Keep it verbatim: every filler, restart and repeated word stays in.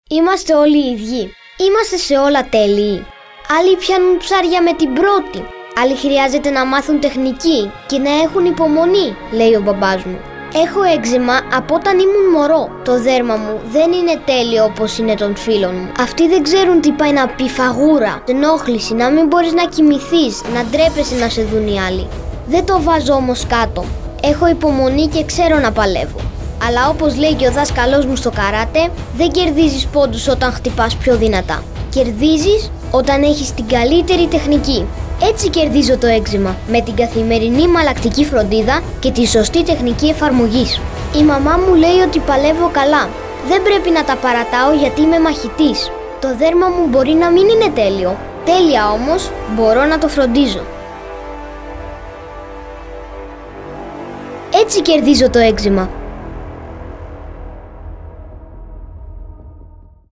Είμαστε όλοι οι ίδιοι. Είμαστε σε όλα τέλειοι. Άλλοι πιάνουν ψάρια με την πρώτη. Άλλοι χρειάζεται να μάθουν τεχνική και να έχουν υπομονή, λέει ο μπαμπάς μου. Έχω έξιμα από όταν ήμουν μωρό. Το δέρμα μου δεν είναι τέλειο όπως είναι των φίλων μου. Αυτοί δεν ξέρουν τι πάει να πει φαγούρα, ενόχληση, να μην μπορείς να κοιμηθείς, να ντρέπεσαι να σε δουν οι άλλοι. Δεν το βάζω όμως κάτω. Έχω υπομονή και ξέρω να παλεύω. Αλλά όπως λέει και ο δάσκαλός μου στο καράτε, δεν κερδίζεις πόντους όταν χτυπάς πιο δυνατά. Κερδίζεις όταν έχεις την καλύτερη τεχνική. Έτσι κερδίζω το έξιμα, με την καθημερινή μαλακτική φροντίδα και τη σωστή τεχνική εφαρμογής. Η μαμά μου λέει ότι παλεύω καλά. Δεν πρέπει να τα παρατάω γιατί είμαι μαχητής. Το δέρμα μου μπορεί να μην είναι τέλειο. Τέλεια όμως μπορώ να το φροντίζω. Έτσι κερδίζω το έξιμα.